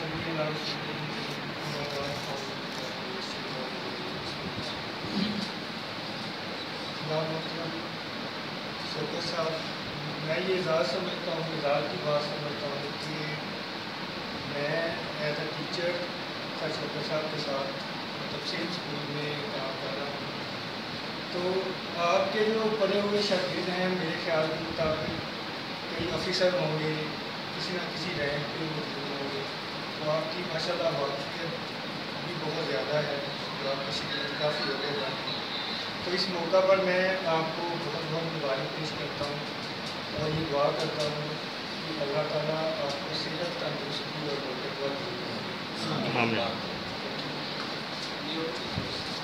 شوکت صاحب، میں یہ اعزاز سمجھتا ہوں، اعزاز کی بات سمجھتا ہوں کہ میں ایز اے ٹیچر سر شوکت صاحب کے ساتھ تفصیل اسکول میں کام کر رہا ہوں. تو آپ کے جو پڑھے ہوئے شاگرد ہیں میرے خیال کے مطابق کئی آفیسر ہوں گے، کسی نہ کسی رینک پہ موجود ہوں گے، تو آپ کی ماشاء اللہ واقفیت بھی بہت زیادہ ہے، جو آپ کی شکایت کافی ہو گئے ہیں. تو اس موقع پر میں آپ کو بہت بہت مبارک پیش کرتا ہوں اور یہ دعا کرتا ہوں کہ اللہ تعالیٰ آپ کو صحت، تندرستی اور برکت دے.